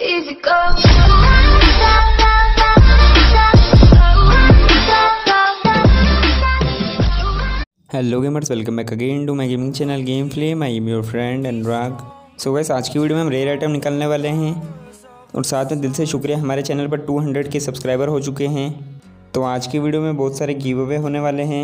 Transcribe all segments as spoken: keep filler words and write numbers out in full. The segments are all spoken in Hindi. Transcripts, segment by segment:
Easy go. Hello gamers, welcome back again to my gaming channel game flame. I am your friend Anurag. So guys, आज की वीडियो में हम रेयर आइटम निकालने वाले हैं और साथ में दिल से शुक्रिया, हमारे चैनल पर दो सौ के सब्सक्राइबर हो चुके हैं। तो आज की वीडियो में बहुत सारे गिव अवे होने वाले हैं,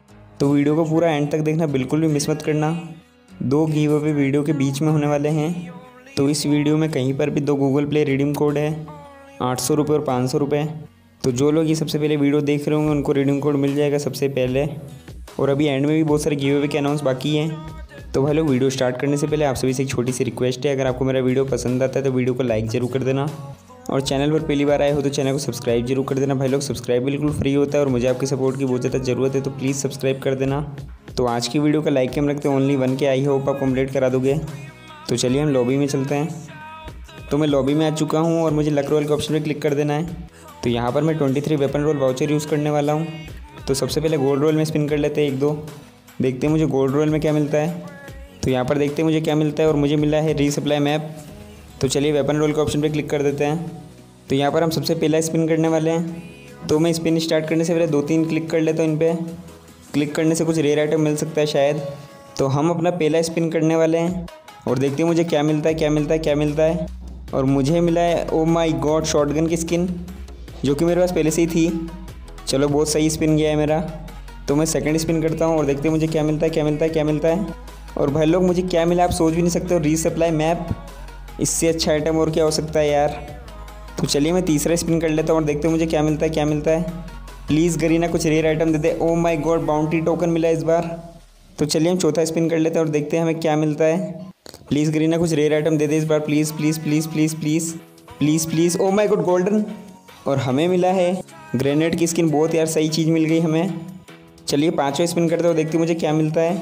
तो वीडियो को पूरा एंड तक देखना, बिल्कुल भी मिस मत करना। दो गिव अवे वीडियो के बीच में होने वाले हैं, तो इस वीडियो में कहीं पर भी दो गूगल प्ले रिडीम कोड है, आठ सौ रुपये और पाँच सौ रुपये। तो जो लोग ये सबसे पहले वीडियो देख रहे होंगे उनको रिडीम कोड मिल जाएगा सबसे पहले। और अभी एंड में भी बहुत सारे गिव अवे के अनाउंस बाकी हैं। तो भाई लोग, वीडियो स्टार्ट करने से पहले आप सभी से एक छोटी सी रिक्वेस्ट है, अगर आपको मेरा वीडियो पसंद आता है तो वीडियो को लाइक ज़रूर कर देना, और चैनल पर पहली बार आए हो तो चैनल को सब्सक्राइब जरूर कर देना। भाई लोग, सब्सक्राइब बिल्कुल फ्री होता है और मुझे आपकी सपोर्ट की बहुत ज़्यादा ज़रूरत है, तो प्लीज़ सब्सक्राइब कर देना। तो आज की वीडियो का लाइक के हम रखते हैं ओनली वन के। आई होप आप कंप्लीट करा दोगे। तो चलिए हम लॉबी में चलते हैं। तो मैं लॉबी में आ चुका हूँ और मुझे लक रोल के ऑप्शन पर क्लिक कर देना है। तो यहाँ पर मैं twenty three weapon roll voucher use करने वाला हूँ। तो सबसे पहले गोल्ड रोल में स्पिन कर लेते हैं एक दो, देखते हैं मुझे गोल्ड रोल में क्या मिलता है। तो यहाँ पर देखते हैं मुझे क्या मिलता है, और मुझे मिला है रीसप्लाई मैप। तो चलिए वेपन रोल के ऑप्शन पर क्लिक कर देते हैं। तो यहाँ पर हम सबसे पहला स्पिन करने वाले हैं। तो मैं स्पिन स्टार्ट करने से पहले दो तीन क्लिक कर लेता हूँ। इन पर क्लिक करने से कुछ रेयर आइटम मिल सकता है शायद। तो हम अपना पहला स्पिन करने वाले हैं और देखते हैं मुझे क्या मिलता है क्या मिलता है क्या मिलता है। और मुझे मिला है, ओ माय गॉड, शॉटगन की स्किन, जो कि मेरे पास पहले से ही थी। चलो, बहुत सही स्पिन गया है मेरा। तो मैं सेकंड स्पिन करता हूँ और देखते हैं मुझे क्या मिलता है क्या मिलता है क्या मिलता है। और भाई लोग, मुझे क्या मिला आप सोच भी नहीं सकते हो, रीसप्लाई मैप। इससे अच्छा आइटम और क्या हो सकता है यार। तो चलिए मैं तीसरा स्पिन कर लेता हूँ और देखते हैं मुझे क्या मिलता है क्या मिलता है। प्लीज़ गरीना कुछ रेयर आइटम दे दे। Oh my god, bounty token मिला इस बार। तो चलिए हम चौथा स्पिन कर लेते हैं और देखते हैं हमें क्या मिलता है। प्लीज़ गरीना कुछ रेयर आइटम दे दे इस बार, please please please please please please please. Oh my god, golden. और हमें मिला है ग्रेनेड की स्किन। बहुत यार सही चीज़ मिल गई हमें। चलिए पाँचवें स्पिन करते हो, देखते मुझे क्या मिलता है।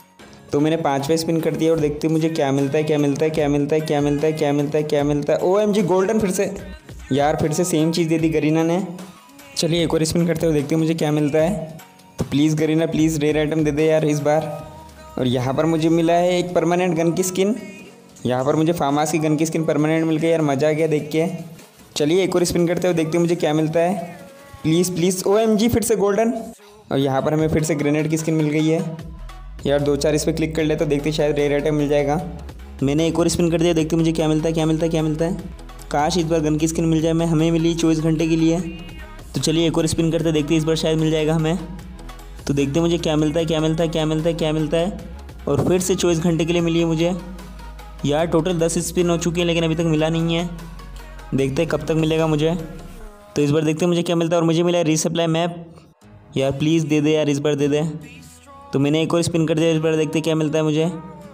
तो मैंने पाँचवें स्पिन कर दिया और देखते मुझे क्या मिलता है क्या मिलता है क्या मिलता है क्या मिलता है क्या मिलता है क्या मिलता है। ओ एम जी, गोल्डन फिर से यार, फिर से सेम चीज़ दे दी गरीना ने। चलिए एक और स्पिन करते हो, देखते मुझे क्या मिलता है। तो please Garena please rare item दे दे यार इस बार। और यहाँ पर मुझे मिला है एक परमानेंट गन की स्किन। यहाँ पर मुझे फार्मास की गन की स्किन परमानेंट मिल गई यार, मज़ा आ गया देख के। चलिए एक और स्पिन करते हो, देखते मुझे क्या मिलता है। Please please, O M G, फिर से गोल्डन। और यहाँ पर हमें फिर से ग्रेनेड की स्किन मिल गई है यार। दो चार इस पर क्लिक कर ले तो देखते शायद रेयर आइटम मिल जाएगा। मैंने एक और स्पिन कर दिया, देखते मुझे क्या मिलता है क्या मिलता है क्या मिलता है। काश इस बार गन की स्किन मिल जाए। मैं हमें मिली चौबीस घंटे के लिए। तो चलिए एक और स्पिन करते, देखते इस बार शायद मिल जाएगा हमें। तो देखते मुझे क्या मिलता है क्या मिलता है क्या मिलता है क्या मिलता है। और फिर से चौबीस घंटे के लिए मिली है मुझे यार। टोटल दस स्पिन हो चुकी है लेकिन अभी तक मिला नहीं है। देखते हैं कब तक मिलेगा मुझे। तो इस बार देखते हैं मुझे क्या मिलता है, और मुझे मिला है रीसप्लाई मैप। यार प्लीज़ दे दे यार इस बार दे दे। तो मैंने एक और स्पिन कर दिया, इस बार देखते क्या मिलता है मुझे।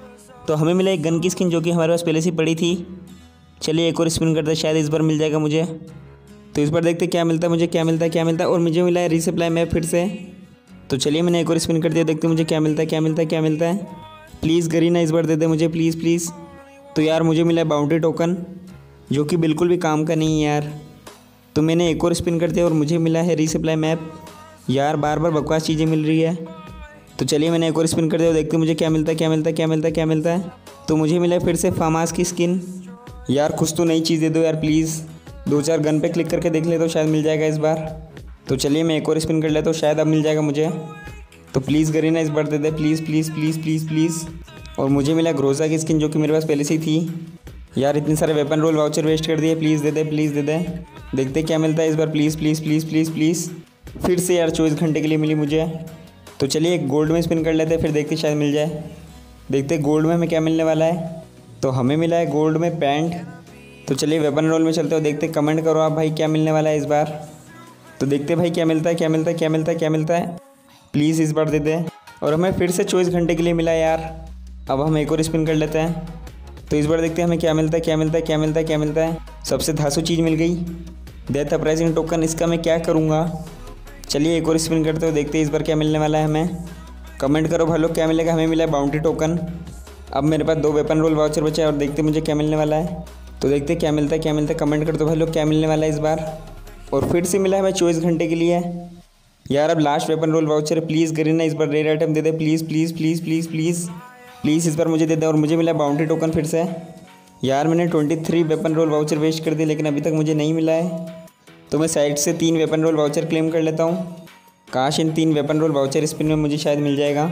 तो हमें मिला एक गन की स्किन, जो कि हमारे पास पहले से पड़ी थी। चलिए एक और स्पिन करते हैं, शायद इस बार मिल जाएगा मुझे। तो इस बार देखते क्या मिलता है मुझे, क्या मिलता है क्या मिलता है। और मुझे मिला है रीसप्लाई मैप फिर से। तो चलिए मैंने एक और स्पिन कर दिया, देखते मुझे क्या मिलता है क्या मिलता है क्या मिलता है। प्लीज़ गरीना इस बार दे दे मुझे, प्लीज़ प्लीज़। तो यार मुझे मिला है बाउंटी टोकन, जो कि बिल्कुल भी काम का नहीं है यार। तो मैंने एक और स्पिन कर दिया और मुझे मिला है रीसप्लाई मैप। यार बार बार बकवास चीज़ें मिल रही है। तो चलिए मैंने एक और स्पिन कर दिया और देखते मुझे क्या मिलता है क्या मिलता है क्या मिलता है क्या मिलता है। तो मुझे मिला है फिर से फार्मास की स्किन। यार कुछ तो नई चीज़ दे दो यार प्लीज़। दो चार गन पे क्लिक करके देख ले तो शायद मिल जाएगा इस बार। तो चलिए मैं एक और स्पिन कर लेता हूँ, शायद अब मिल जाएगा मुझे। तो प्लीज़ गरीना इस बार दे दे, please please please please please. और मुझे मिला ग्रोजा की स्किन, जो कि मेरे पास पहले से ही थी। यार इतने सारे वेपन रोल वाउचर वेस्ट कर दिए, प्लीज़ दे दे प्लीज़ दे दे। देखते क्या मिलता है इस बार, please please please please please. फिर से यार चौबीस घंटे के लिए मिली मुझे। तो चलिए एक गोल्ड में स्पिन कर लेते हैं, फिर देखते शायद मिल जाए। देखते गोल्ड में हमें क्या मिलने वाला है। तो हमें मिला है गोल्ड में पैंट। तो चलिए वेपन रोल में चलते हो, देखते कमेंट करो आप भाई क्या मिलने वाला है इस बार। तो देखते भाई क्या मिलता है क्या मिलता है क्या मिलता है क्या मिलता है। प्लीज़ इस बार दे दे। और हमें फिर से चौबीस घंटे के लिए मिला यार। अब हम एक और स्पिन कर लेते हैं। तो इस बार देखते हैं हमें क्या मिलता है क्या मिलता है क्या मिलता है क्या मिलता है। सबसे धांसू चीज़ मिल गई, डेथ अपराइजिंग टोकन। इसका मैं क्या करूँगा। चलिए एक और स्पिन करते हो, देखते हैं इस बार क्या मिलने वाला है हमें। कमेंट करो भाई लोग क्या मिलेगा। हमें मिला है बाउंटी टोकन। अब मेरे पास दो वेपन रोल वाउचर बचे हैं और देखते मुझे क्या मिलने वाला है। तो देखते क्या मिलता है क्या मिलता है। कमेंट कर दो भाई लोग क्या मिलने वाला है इस बार। और फिर से मिला है भाई चौबीस घंटे के लिए यार। अब लास्ट वेपन रोल वाउचर है, प्लीज़ गरीना इस बार रेयर आइटम दे दे, please please please please please please इस बार मुझे दे दे। और मुझे मिला बाउंटी टोकन फिर से यार मैंने twenty three weapon roll voucher waste कर दिए लेकिन अभी तक मुझे नहीं मिला है। तो मैं साइड से तीन वेपन रोल वाउचर क्लेम कर लेता हूँ। काश इन तीन वेपन रोल वाउचर स्पिन में मुझे शायद मिल जाएगा।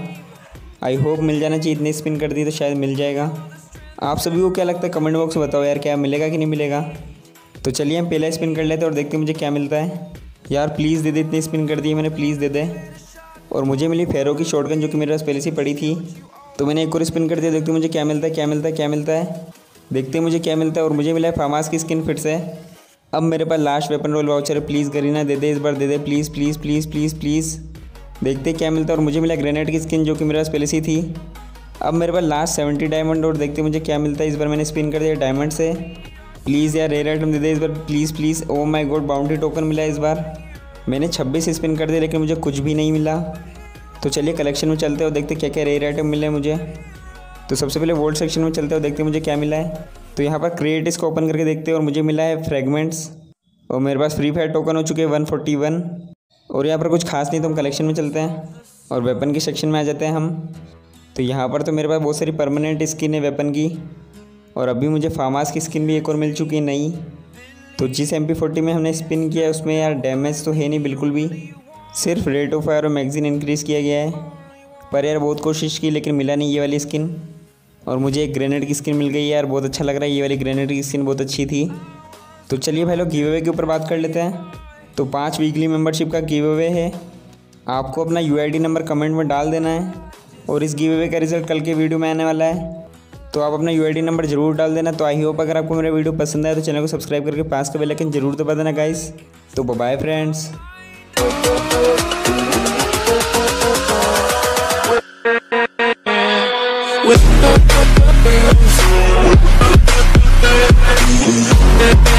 आई होप मिल जाना चाहिए, इतने स्पिन कर दी तो शायद मिल जाएगा। आप सभी को क्या लगता है कमेंट बॉक्स में बताओ यार, क्या मिलेगा कि नहीं मिलेगा। तो चलिए हम पहला स्पिन कर लेते हैं और देखते हैं मुझे क्या मिलता है। यार प्लीज़ दे दे, इतनी स्पिन कर दी मैंने, प्लीज़ दे दे। और मुझे मिली फेरो की शॉटगन जो कि मेरे पास पहले से पड़ी थी। तो मैंने एक और स्पिन कर दिया, देखते हैं मुझे क्या मिलता है क्या मिलता है क्या मिलता है देखते हैं मुझे क्या मिलता है। और मुझे मिला है फामास की स्किन फिर से। अब मेरे पास लास्ट वेपन रोल वाउचर है, प्लीज़ गरीना दे दे, इस बार दे दे please please please please please. देखते हैं क्या मिलता है। और मुझे मिला ग्रेनेड की स्किन जो कि मेरे पास पहले से थी। अब मेरे पास लास्ट सेवेंटी डायमंड और देखते हैं मुझे क्या मिलता है। इस बार मैंने स्पिन कर दिया डायमंड से। प्लीज़ यार रेयर आइटम दे दे इस बार, please please. Oh my God, boundary token मिला है इस बार। मैंने छब्बीस स्पिन कर दिए लेकिन मुझे कुछ भी नहीं मिला। तो चलिए कलेक्शन में चलते हैं और देखते हैं क्या क्या रेयर आइटम मिले हैं मुझे। तो सबसे पहले वोल्ट सेक्शन में चलते हैं और देखते हैं मुझे क्या मिला है। तो यहाँ पर क्रिएट इसको ओपन करके देखते हैं और मुझे मिला है फ्रेगमेंट्स। और मेरे पास फ्री फायर टोकन हो चुके हैं वन फोर्टी वन। और यहाँ पर कुछ खास नहीं, तो हम कलेक्शन में चलते हैं और वेपन के सेक्शन में आ जाते हैं हम। तो यहाँ पर तो मेरे पास बहुत सारी परमानेंट स्किन है वेपन की। और अभी मुझे फामास की स्किन भी एक और मिल चुकी है नई। तो जिस एम पी फोर्टी में हमने स्पिन किया है उसमें यार डैमेज तो है नहीं बिल्कुल भी, सिर्फ रेट ऑफ फायर और मैगजीन इंक्रीज़ किया गया है। पर यार बहुत कोशिश की लेकिन मिला नहीं ये वाली स्किन। और मुझे एक ग्रेनेड की स्किन मिल गई यार, बहुत अच्छा लग रहा है, ये वाली ग्रेनेड की स्किन बहुत अच्छी थी। तो चलिए भाई लोग गिव अवे के ऊपर बात कर लेते हैं। तो पाँच वीकली मेंबरशिप का गिव अवे है। आपको अपना U I D number comment में डाल देना है और इस गिव अवे का रिजल्ट कल के वीडियो में आने वाला है। तो आप अपना यू आई डी नंबर ज़रूर डाल देना। तो आई होप अगर आपको मेरा वीडियो पसंद आए तो चैनल को सब्सक्राइब करके पास का बेल आइकन जरूर दबा देना गाइस। तो बाय फ्रेंड्स। With